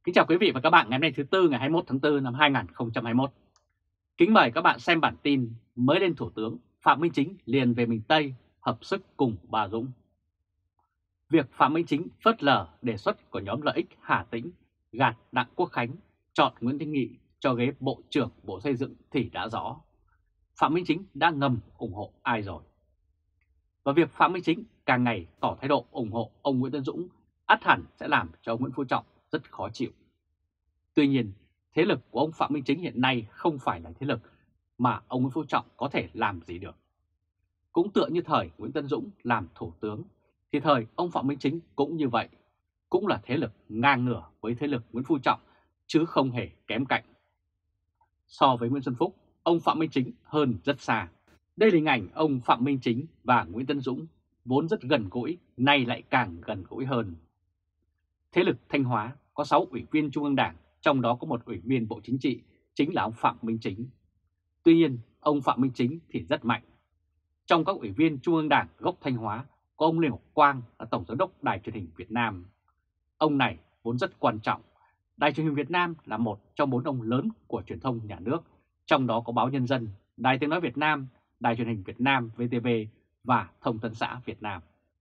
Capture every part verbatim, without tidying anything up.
Kính chào quý vị và các bạn ngày hôm nay thứ Tư ngày hai mươi mốt tháng tư năm hai nghìn không trăm hai mươi mốt. Kính mời các bạn xem bản tin mới lên Thủ tướng Phạm Minh Chính liền về miền Tây hợp sức cùng bà Dũng. Việc Phạm Minh Chính phớt lờ đề xuất của nhóm lợi ích Hà Tĩnh gạt Đặng Quốc Khánh chọn Nguyễn Thanh Nghị cho ghế Bộ trưởng Bộ Xây dựng thì đã rõ. Phạm Minh Chính đã ngầm ủng hộ ai rồi? Và việc Phạm Minh Chính càng ngày tỏ thái độ ủng hộ ông Nguyễn Tấn Dũng ắt hẳn sẽ làm cho ông Nguyễn Phú Trọng rất khó chịu. Tuy nhiên, thế lực của ông Phạm Minh Chính hiện nay không phải là thế lực mà ông Nguyễn Phú Trọng có thể làm gì được. Cũng tựa như thời Nguyễn Tấn Dũng làm thủ tướng, thì thời ông Phạm Minh Chính cũng như vậy, cũng là thế lực ngang ngửa với thế lực Nguyễn Phú Trọng, chứ không hề kém cạnh. So với Nguyễn Xuân Phúc, ông Phạm Minh Chính hơn rất xa. Đây là hình ảnh ông Phạm Minh Chính và Nguyễn Tấn Dũng, vốn rất gần gũi, nay lại càng gần gũi hơn. Thế lực Thanh Hóa có sáu ủy viên Trung ương Đảng, trong đó có một ủy viên Bộ Chính trị, chính là ông Phạm Minh Chính. Tuy nhiên, ông Phạm Minh Chính thì rất mạnh. Trong các ủy viên Trung ương Đảng gốc Thanh Hóa có ông Lê Ngọc Quang là Tổng Giám đốc Đài Truyền hình Việt Nam. Ông này vốn rất quan trọng. Đài Truyền hình Việt Nam là một trong bốn ông lớn của truyền thông nhà nước, trong đó có Báo Nhân dân, Đài Tiếng nói Việt Nam, Đài Truyền hình Việt Nam vê tê vê và Thông tấn xã Việt Nam.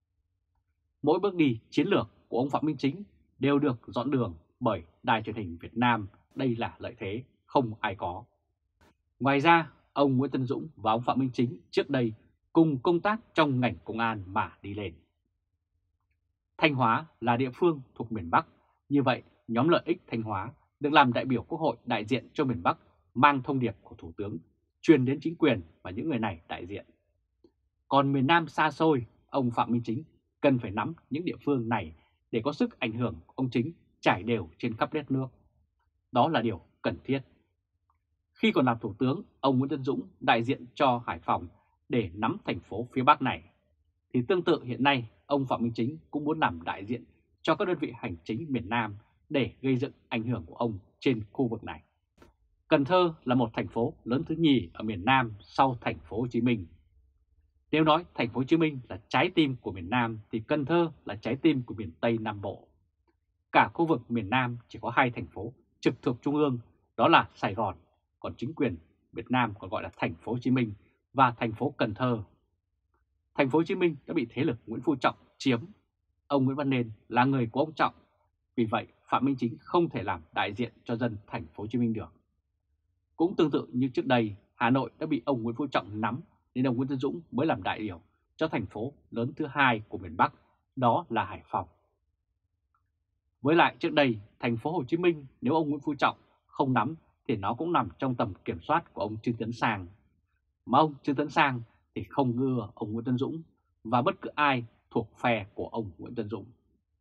Mỗi bước đi chiến lược của ông Phạm Minh Chính đều được dọn đường bởi Đài Truyền hình Việt Nam, đây là lợi thế không ai có. Ngoài ra, ông Nguyễn Tấn Dũng và ông Phạm Minh Chính trước đây cùng công tác trong ngành công an mà đi lên. Thanh Hóa là địa phương thuộc miền Bắc, như vậy nhóm lợi ích Thanh Hóa được làm đại biểu Quốc hội đại diện cho miền Bắc, mang thông điệp của Thủ tướng truyền đến chính quyền và những người này đại diện. Còn miền Nam xa xôi, ông Phạm Minh Chính cần phải nắm những địa phương này để có sức ảnh hưởng của ông Chính trải đều trên khắp đất nước. Đó là điều cần thiết. Khi còn làm Thủ tướng, ông Nguyễn Tấn Dũng đại diện cho Hải Phòng để nắm thành phố phía Bắc này. Thì tương tự hiện nay, ông Phạm Minh Chính cũng muốn làm đại diện cho các đơn vị hành chính miền Nam để gây dựng ảnh hưởng của ông trên khu vực này. Cần Thơ là một thành phố lớn thứ nhì ở miền Nam sau thành phố Hồ Chí Minh. Nếu nói thành phố Hồ Chí Minh là trái tim của miền Nam thì Cần Thơ là trái tim của miền Tây Nam Bộ. Cả khu vực miền Nam chỉ có hai thành phố trực thuộc trung ương, đó là Sài Gòn, còn chính quyền Việt Nam còn gọi là thành phố Hồ Chí Minh và thành phố Cần Thơ. Thành phố Hồ Chí Minh đã bị thế lực Nguyễn Phú Trọng chiếm. Ông Nguyễn Văn Nên là người của ông Trọng, vì vậy Phạm Minh Chính không thể làm đại diện cho dân thành phố Hồ Chí Minh được. Cũng tương tự như trước đây, Hà Nội đã bị ông Nguyễn Phú Trọng nắm, nên ông Nguyễn Tấn Dũng mới làm đại biểu cho thành phố lớn thứ hai của miền Bắc, đó là Hải Phòng. Với lại trước đây, thành phố Hồ Chí Minh nếu ông Nguyễn Phú Trọng không nắm thì nó cũng nằm trong tầm kiểm soát của ông Trương Tấn Sang. Mà ông Trương Tấn Sang thì không ưa ông Nguyễn Tấn Dũng và bất cứ ai thuộc phe của ông Nguyễn Tấn Dũng.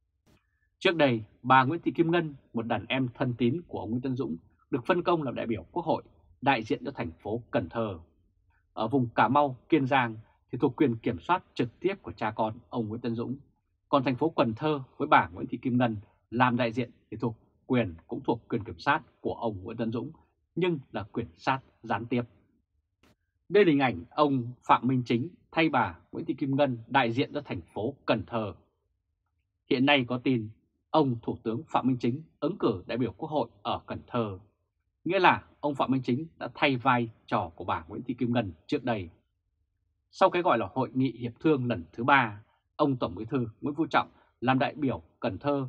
Trước đây, bà Nguyễn Thị Kim Ngân, một đàn em thân tín của ông Nguyễn Tấn Dũng, được phân công làm đại biểu Quốc hội đại diện cho thành phố Cần Thơ. Ở vùng Cà Mau, Kiên Giang thì thuộc quyền kiểm soát trực tiếp của cha con ông Nguyễn Tấn Dũng. Còn thành phố Cần Thơ với bà Nguyễn Thị Kim Ngân làm đại diện thì thuộc quyền cũng thuộc quyền kiểm soát của ông Nguyễn Tấn Dũng, nhưng là quyền sát gián tiếp. Đây là hình ảnh ông Phạm Minh Chính thay bà Nguyễn Thị Kim Ngân đại diện cho thành phố Cần Thơ. Hiện nay có tin ông Thủ tướng Phạm Minh Chính ứng cử đại biểu Quốc hội ở Cần Thơ, nghĩa là ông Phạm Minh Chính đã thay vai trò của bà Nguyễn Thị Kim Ngân trước đây. Sau cái gọi là Hội nghị Hiệp thương lần thứ ba, ông Tổng Bí thư Nguyễn Phú Trọng làm đại biểu Cần Thơ,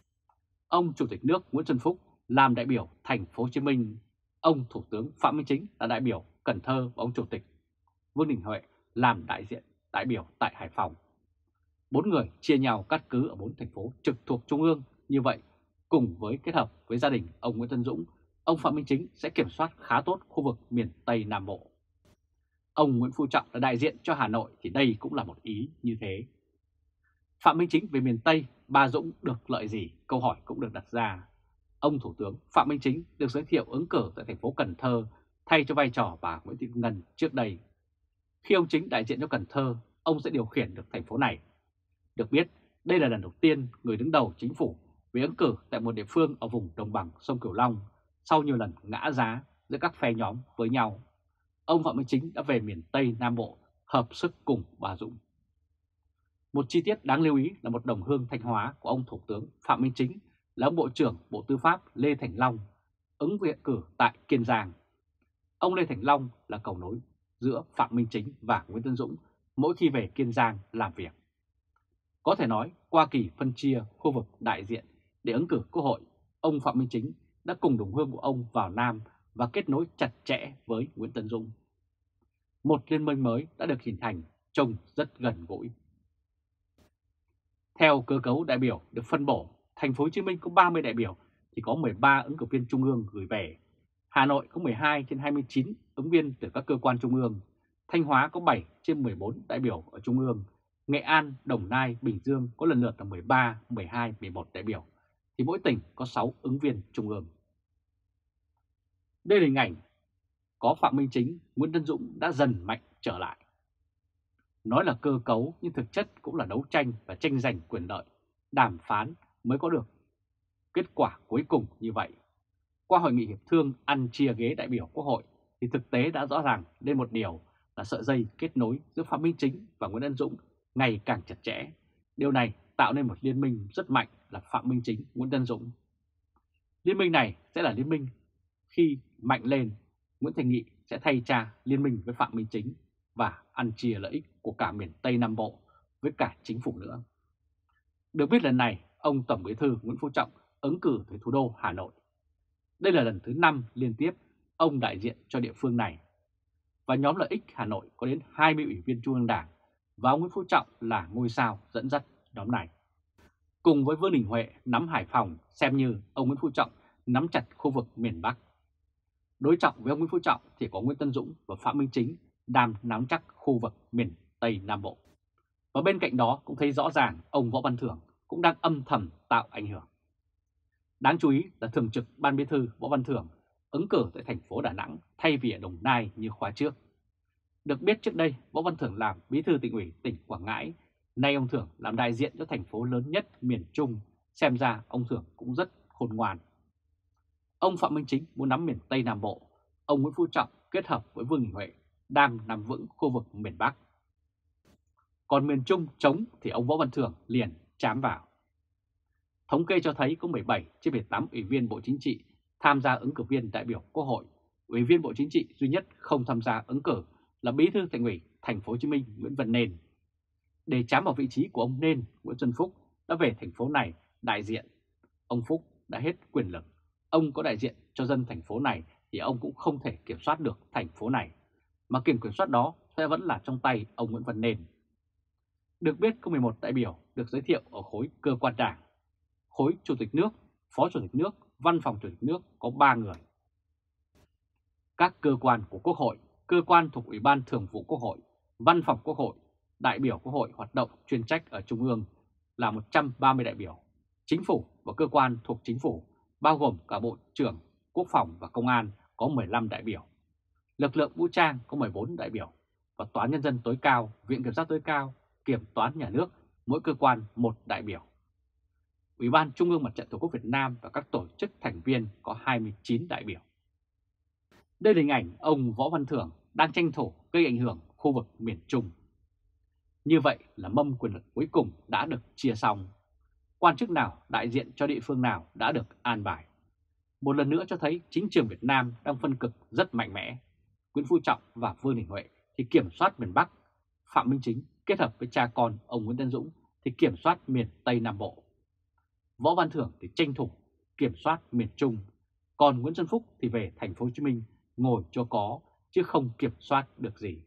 ông Chủ tịch nước Nguyễn Xuân Phúc làm đại biểu thành phố Hồ Chí Minh, ông Thủ tướng Phạm Minh Chính là đại biểu Cần Thơ và ông Chủ tịch Vương Đình Huệ làm đại diện đại biểu tại Hải Phòng. Bốn người chia nhau cát cứ ở bốn thành phố trực thuộc trung ương. Như vậy, cùng với kết hợp với gia đình ông Nguyễn Tấn Dũng, ông Phạm Minh Chính sẽ kiểm soát khá tốt khu vực miền Tây Nam Bộ. Ông Nguyễn Phú Trọng là đại diện cho Hà Nội thì đây cũng là một ý như thế. Phạm Minh Chính về miền Tây, bà Dũng được lợi gì? Câu hỏi cũng được đặt ra. Ông Thủ tướng Phạm Minh Chính được giới thiệu ứng cử tại thành phố Cần Thơ thay cho vai trò bà Nguyễn Thị Kim Ngân trước đây. Khi ông Chính đại diện cho Cần Thơ, ông sẽ điều khiển được thành phố này. Được biết, đây là lần đầu tiên người đứng đầu chính phủ bị ứng cử tại một địa phương ở vùng đồng bằng sông Cửu Long sau nhiều lần ngã giá giữa các phe nhóm với nhau. Ông Phạm Minh Chính đã về miền Tây Nam Bộ hợp sức cùng bà Dũng. Một chi tiết đáng lưu ý là một đồng hương Thanh Hóa của ông Thủ tướng Phạm Minh Chính là ông Bộ trưởng Bộ Tư pháp Lê Thành Long, ứng viện cử tại Kiên Giang. Ông Lê Thành Long là cầu nối giữa Phạm Minh Chính và Nguyễn Tấn Dũng mỗi khi về Kiên Giang làm việc. Có thể nói, qua kỳ phân chia khu vực đại diện để ứng cử Quốc hội, ông Phạm Minh Chính đã cùng đồng hương của ông vào Nam và kết nối chặt chẽ với Nguyễn Tấn Dũng. Một liên minh mới đã được hình thành, trông rất gần gũi. Theo cơ cấu đại biểu được phân bổ, Thành phố Hồ Chí Minh có ba mươi đại biểu thì có mười ba ứng cử viên trung ương gửi về. Hà Nội có mười hai trên hai mươi chín ứng viên từ các cơ quan trung ương. Thanh Hóa có bảy trên mười bốn đại biểu ở trung ương. Nghệ An, Đồng Nai, Bình Dương có lần lượt là mười ba, mười hai, mười một đại biểu, thì mỗi tỉnh có sáu ứng viên trung ương. Đây là hình ảnh có Phạm Minh Chính, Nguyễn Tấn Dũng đã dần mạnh trở lại. Nói là cơ cấu nhưng thực chất cũng là đấu tranh và tranh giành quyền lợi, đàm phán mới có được kết quả cuối cùng như vậy. Qua hội nghị hiệp thương ăn chia ghế đại biểu Quốc hội thì thực tế đã rõ ràng lên một điều là sợi dây kết nối giữa Phạm Minh Chính và Nguyễn Tấn Dũng ngày càng chặt chẽ. Điều này tạo nên một liên minh rất mạnh là Phạm Minh Chính, Nguyễn Tấn Dũng. Liên minh này sẽ là liên minh khi mạnh lên, Nguyễn Thành Nghị sẽ thay cha liên minh với Phạm Minh Chính và ăn chia lợi ích của cả miền Tây Nam Bộ với cả chính phủ nữa. Được biết lần này, ông Tổng Bí thư Nguyễn Phú Trọng ứng cử tới thủ đô Hà Nội. Đây là lần thứ năm liên tiếp ông đại diện cho địa phương này. Và nhóm lợi ích Hà Nội có đến hai mươi ủy viên Trung ương Đảng và ông Nguyễn Phú Trọng là ngôi sao dẫn dắt nhóm này. Cùng với Vương Đình Huệ nắm Hải Phòng, xem như ông Nguyễn Phú Trọng nắm chặt khu vực miền Bắc. Đối trọng với ông Nguyễn Phú Trọng thì có Nguyễn Tấn Dũng và Phạm Minh Chính đang nắm chắc khu vực miền Tây Nam Bộ. Và bên cạnh đó cũng thấy rõ ràng ông Võ Văn Thưởng cũng đang âm thầm tạo ảnh hưởng. Đáng chú ý là Thường trực Ban Bí thư Võ Văn Thưởng ứng cử tại thành phố Đà Nẵng thay vì ở Đồng Nai như khóa trước. Được biết trước đây Võ Văn Thưởng làm Bí thư Tỉnh ủy tỉnh Quảng Ngãi, nay ông Thưởng làm đại diện cho thành phố lớn nhất miền Trung, xem ra ông Thưởng cũng rất khôn ngoan. Ông Phạm Minh Chính muốn nắm miền Tây Nam Bộ, ông Nguyễn Phú Trọng kết hợp với Vương Đình Huệ đang nắm vững khu vực miền Bắc. Còn miền Trung trống thì ông Võ Văn Thưởng liền chám vào. Thống kê cho thấy có mười bảy trên mười tám ủy viên Bộ Chính trị tham gia ứng cử viên đại biểu Quốc hội. Ủy viên Bộ Chính trị duy nhất không tham gia ứng cử là Bí thư Thành ủy Thành phố Hồ Chí Minh Nguyễn Văn Nên. Để chám vào vị trí của ông Nên, Nguyễn Xuân Phúc đã về thành phố này đại diện. Ông Phúc đã hết quyền lực. Ông có đại diện cho dân thành phố này thì ông cũng không thể kiểm soát được thành phố này, mà quyền kiểm soát đó sẽ vẫn là trong tay ông Nguyễn Văn Nên. Được biết có mười một đại biểu được giới thiệu ở khối cơ quan đảng. Khối Chủ tịch nước, Phó Chủ tịch nước, Văn phòng Chủ tịch nước có ba người. Các cơ quan của Quốc hội, cơ quan thuộc Ủy ban Thường vụ Quốc hội, Văn phòng Quốc hội, đại biểu Quốc hội hoạt động chuyên trách ở Trung ương là một trăm ba mươi đại biểu. Chính phủ và cơ quan thuộc Chính phủ, bao gồm cả Bộ trưởng Quốc phòng và Công an có mười lăm đại biểu. Lực lượng vũ trang có mười bốn đại biểu. Và Tòa án Nhân dân tối cao, Viện Kiểm sát tối cao, Kiểm toán Nhà nước, mỗi cơ quan một đại biểu. Ủy ban Trung ương Mặt trận Tổ quốc Việt Nam và các tổ chức thành viên có hai mươi chín đại biểu. Đây là hình ảnh ông Võ Văn Thưởng đang tranh thủ gây ảnh hưởng khu vực miền Trung. Như vậy là mâm quyền lực cuối cùng đã được chia xong. Quan chức nào đại diện cho địa phương nào đã được an bài. Một lần nữa cho thấy chính trường Việt Nam đang phân cực rất mạnh mẽ. Nguyễn Phú Trọng và Vương Đình Huệ thì kiểm soát miền Bắc. Phạm Minh Chính kết hợp với cha con ông Nguyễn Tấn Dũng thì kiểm soát miền Tây Nam Bộ. Võ Văn Thưởng thì tranh thủ kiểm soát miền Trung. Còn Nguyễn Xuân Phúc thì về thành phố Hồ Chí Minh ngồi cho có chứ không kiểm soát được gì.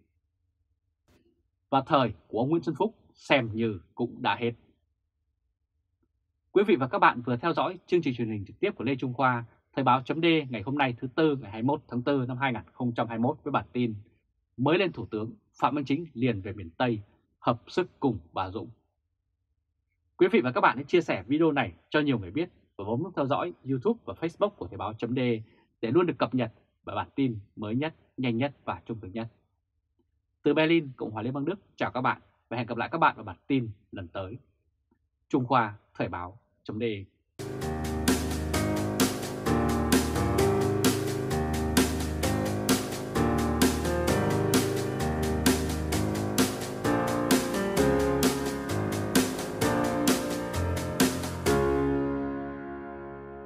Và thời của ông Nguyễn Xuân Phúc xem như cũng đã hết. Quý vị và các bạn vừa theo dõi chương trình truyền hình trực tiếp của Lê Trung Khoa, Thời báo chấm D ngày hôm nay thứ Tư ngày hai mươi mốt tháng tư năm hai nghìn không trăm hai mươi mốt với bản tin mới lên Thủ tướng Phạm Minh Chính liền về miền Tây, hợp sức cùng bà Dũng. Quý vị và các bạn hãy chia sẻ video này cho nhiều người biết và bấm nút theo dõi YouTube và Facebook của Thời báo chấm D để luôn được cập nhật và bản tin mới nhất, nhanh nhất và trung thực nhất. Từ Berlin, Cộng hòa Liên bang Đức, chào các bạn và hẹn gặp lại các bạn vào bản tin lần tới. Trung Khoa, Thời báo chấm D.